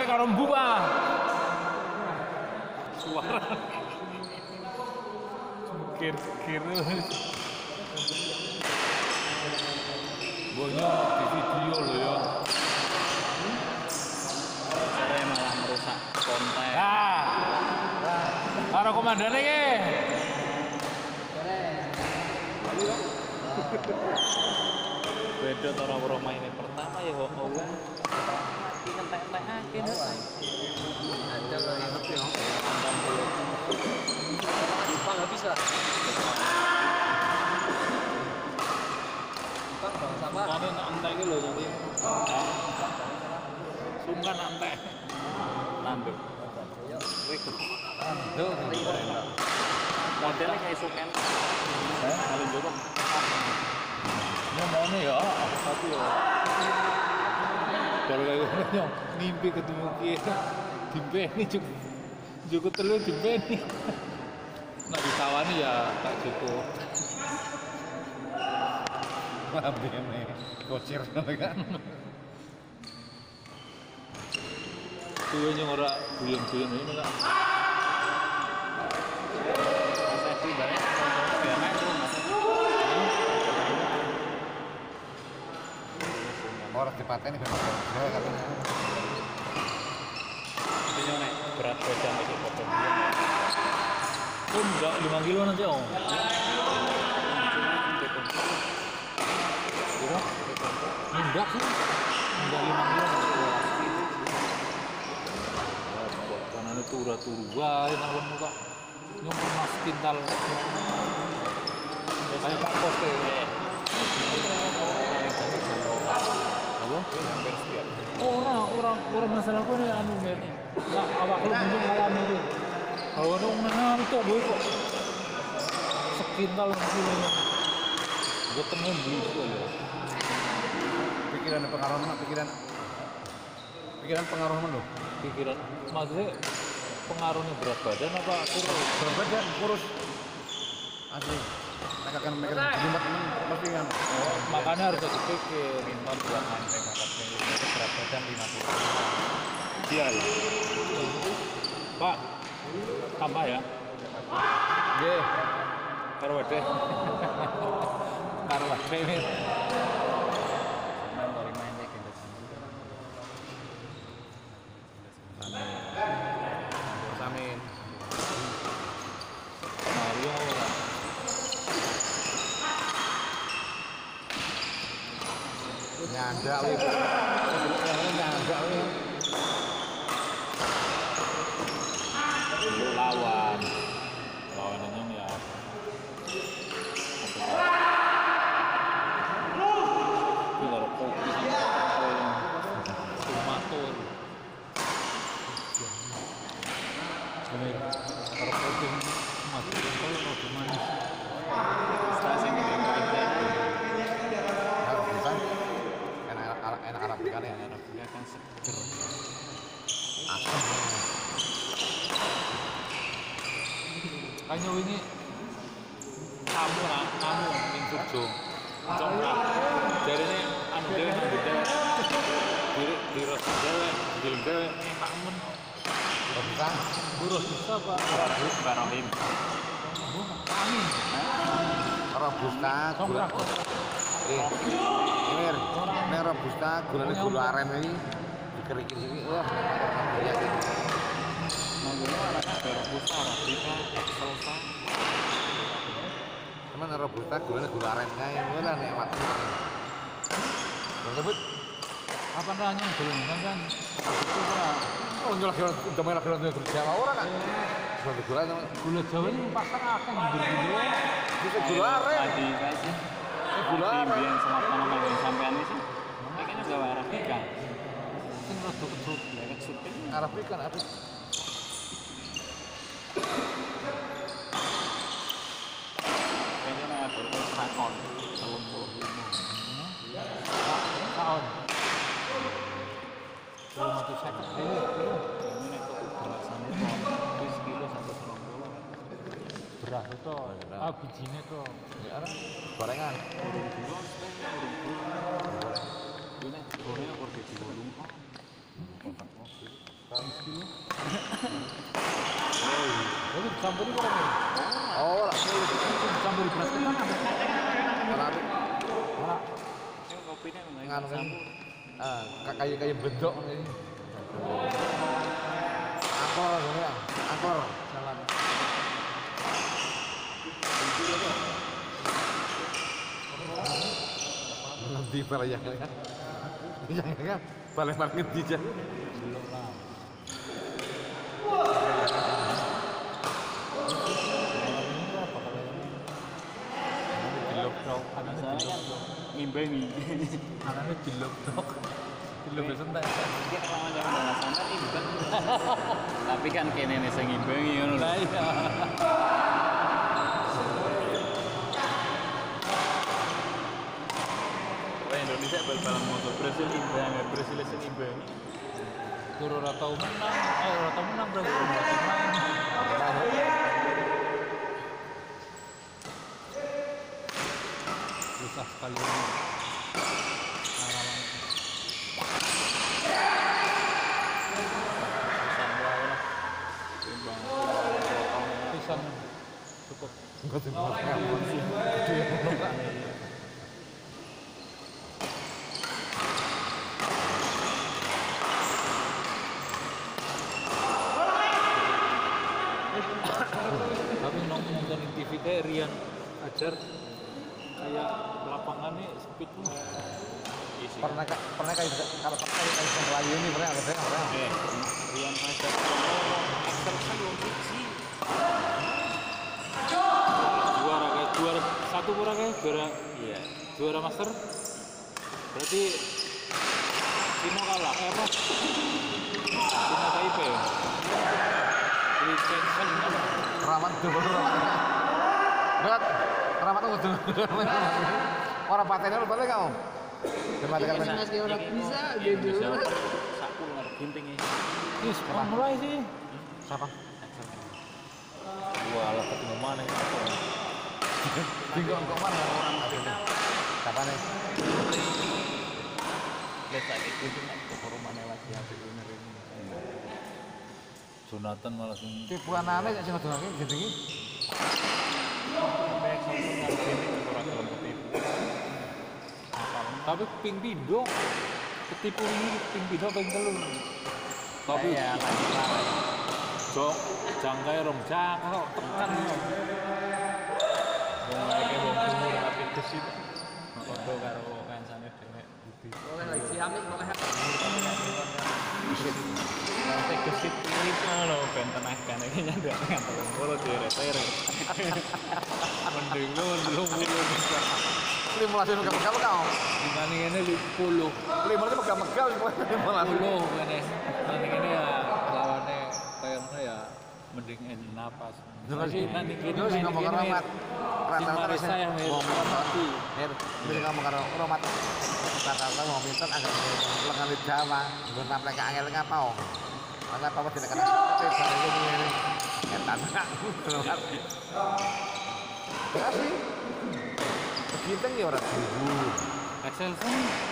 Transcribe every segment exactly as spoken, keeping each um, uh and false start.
Suara karo mbah. Suara. Kir-kir. Bonya di video loh ya. Saya malah merusak konten. Nah. Karo komandane iki. Beda cara ora maine pertama ya kok oh. Iki ngentek-entekake ada lho yang ngerti yo. Lupa enggak bisa. Lupa bang sama. Kane nak entek iki lho jadi. Sungkan entek. Landuk. Yo, wis. Landuk. Modelnya kayak suken. Saya paling jorok. Ngomongnya ya, tapi ya. Kalau kayak gini ngimpi ketemu kia, dimpeni juga, juga telur dimpeni. Nak ditawani ya tak cukup. Ambil nih, kocir kan. Tuh yang orang buyun-buyun ini enggak. Saya sih banyak biar main tuh mas. Orang dipaten ini benar benar katanya. Ini nek berat badan itu potong. Oh enggak lima kilo nanti om. Kira? Enggak sih. Enggak lima kilo nanti. Karena itu turah-turah yang nang muka. Nyong mas kintal. Kayak Pak Pos teh. Apa? Orang, orang, orang masalah kau ni anu ni. Nak awak lu bunyi ngalami tu. Kalau orang ngantuk boy kok. Sekintal macam ni. Gue temu beli tu aja. Pikiran pengaruh mana? Pikiran pikiran pengaruh mana? Pikiran, maksudnya pengaruhnya berat badan apa kurus? Berat badan kurus. Asli. Mereka kan mereka jimat ini pasti kan. Oh, makanya harus dipikir. Minta buat mantek angkatnya itu berat badan lima puluh. Iya. Pak, tambah ya? Ye. Karo wadah. Karo wadah ini. Main dari main deh kita. Samin. Mario. Nyandak wih. Nyandak wih. Lawan. Lawanannya ya. Ini kalau kopi tomato. Ini kalau kopi tomato kalau roti manis. Stasi ini Harus bukan. Enak enak enak Arab kan ya. dia kan seger. Asam. Kayaknya ini kamu lah, kamu minggu jom, jom lah. Jadi ini anu dewe nang beda, diri diri dewe, diri dewe, enak men. Bukan. Burus bisa pak. Barang barang lim. Kami. Robusta gula. Eh, Emir, ini robusta gulanya gula aren ini dikerikin sini. Wah, ya gitu. Mobilnya anaknya berbusa, Rabrika, Excelsa. Cuman robusta gulanya gula aren kayak gula nih amat. Tersebut Apa namanya belum kan kan? Itu pak. oh nyolah gula udah main gula kerja sama orang kan. Suatu gula sama Gula Jawa ini pasar akan berdua. bisa gula aren. Tadi kayak sih. Ini gula Di aren. biang sama tanaman yang sampean ini sih. Kayaknya gawe Arabica. Sing rada kecut. Ya kecut kan. Arabica kan apa? Kayaknya nek ada sakon telung puluh lima. Tahun. Belum satu second dulu. Ini nek tuku beras sama wis kilo satu serong puluh. Beras itu, ah bijinya tuh. Ya, gorengan. Urung kilo, urung kilo. Ini gorengnya kok di bolong kok. Kontak mobil. campur itu kan. Oh, ora. Campur beras ketan. Ora. Ora. Ini kopinya memang Nganu kan. campur. Ah, kayak kayak bedok ini. Angkor, ya. Angkor. Jalan. Nanti para yang ya. Yang ya. Balik-balik ngendi aja. Belum lah. Dilok-dok, anaknya Soalnya kan dilok-dok. ngimbangi. Anaknya dilok-dok. Dilok sentai. Dia kalau jangan bahasanya ini kan. Tapi kan kene nih sing ngimbangi ngono lho. Lah iya. Wah, Indonesia bal-balan motor Brasil imbang, Brasil sing imbang. Turu ora tau menang, eh ora tau menang berarti ora tau main. Susah sekali ini. Pisan cukup. Enggak tuh. Enggak. Tapi nonton di T V kayak Rian ajar kayak lapangannya speed tuh. Pernah ka- pernah kayak kalau pernah kayak kayak Melayu ini pernah ada pernah pernah. Eh, Rian ajar exercise wong siji. Juara kayak juara satu kurang kayak juara Iya. juara master. Berarti Cina kalah, eh apa? Cina Taipei. Di Shenzhen apa? Keramat dulu keramat. Berat. Keramat tuh betul. Orang patennya lu balik kamu. Coba tekan Bisa, tekan. orang bisa gitu. Sakul ngarep gintingnya. Ih, sekarang mulai sih. Siapa? Wah, lah ketemu mana ini? Bingung kok mana orang patennya. Siapa nih? Lihat lagi itu ke rumahnya lagi habis bener ini. Jonathan malah sing Tipuan aneh sing ngedongake gitu iki. Sampai sakul ngarep ginting ora gelem ketipu. tapi ping pindo ketipu ini ping pindo ping telu tapi ya lagi lah. jok jangkai rong jangka kok tekan Wong lagi wong umur tapi gesit. Foto karo kancane dhewe. Nanti gesit kulit lho ben tenaga iki nyandak ngantel puluh dire-dire. Mending lu lu bisa. Lima belas megang-megang kau. dibanding ini sepuluh Lima belas megang-megang lima belas. sepuluh ini nanti ini ya lawannya kayak mana ya mending enak napas Nanti nanti gini Terus main ngomong gini, rahmat. Rata-rata Marisa yang main. ngomong mati. Mir, mir ngomong karo rahmat. Rata-rata mau minta agak lengan di Jawa, nggon taplek angel ngapa oh. Ana apa tidak kena sate bare ini. Etan. Kasih. Begitu ya orang ibu. Excelsen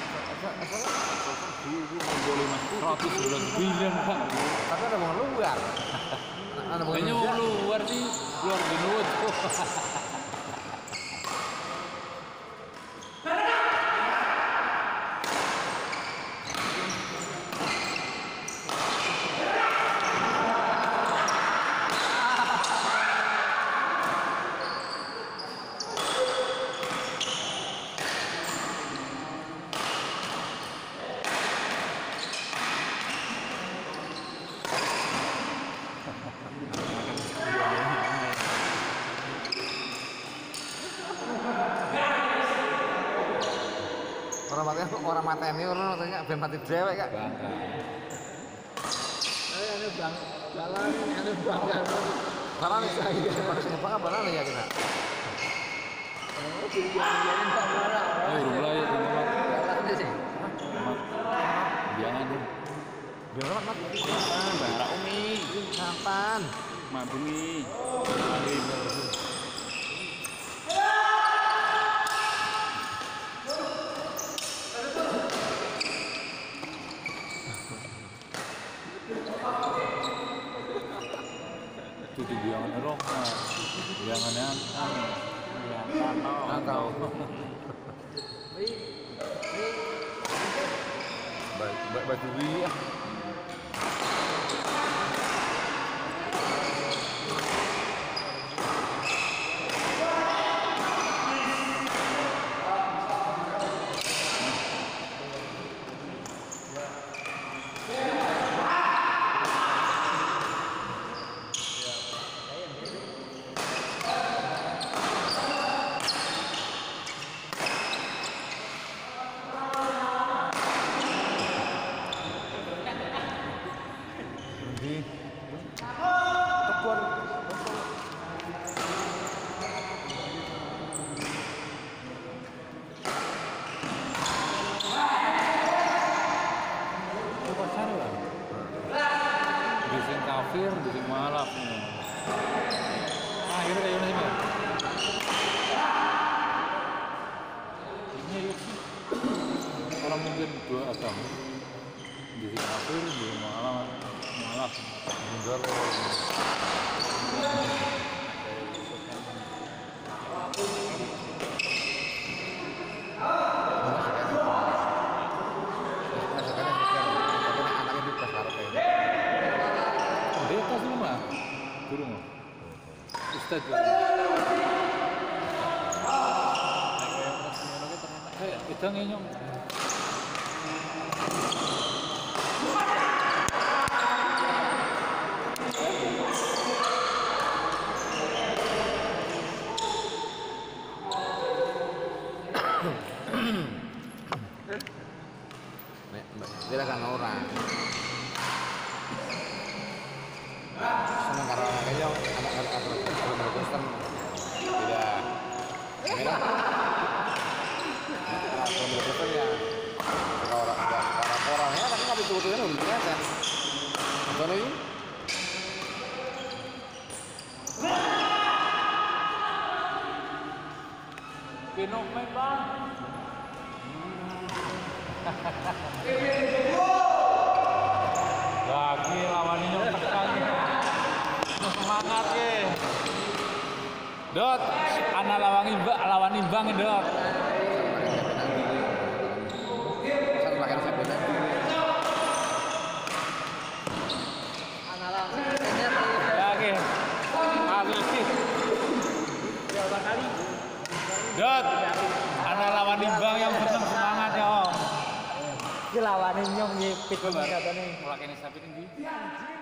dulu menggoli mas seratus bulan bilion pak Tapi ada mau luar. Ada mau kayaknya mau luar sih luar di luar tuh orang mati orang mateni orang katanya ben mati dewek kak. bangga Ini bang, jalan ini bangga. Jalan saya. Bangga bangga ya kita. oh rumah ya rumah Jalan sih. jangan Biar mat mat. Bara Umi, Kapan? Mabuni. Tutu biangan rokok, biangan anu, Atau baju dia. Kafir di malam. Ah, gitu kayak gimana sih? Ini orang mungkin dua agama di sini kafir di malam malam mundur. Guru mah, Ustadz juga. Eh, kita ngenyong. Dia kan orang. Senang karena kayaknya anak-anak anak Kristen tidak memang kalau Kristen ya orang orang orangnya tapi nggak betul-betulnya udah kelihatan betul lagi Pinok main bang. Lagi lawannya tekan. Semangat ye. Dot, anak lawan imbang, lawan imbang dot. Lagi. Habis. Dot, anak lawan imbang yang senang semangat ya om. Ki lawane nyong nyipit katane. Mulai ini sampai tinggi.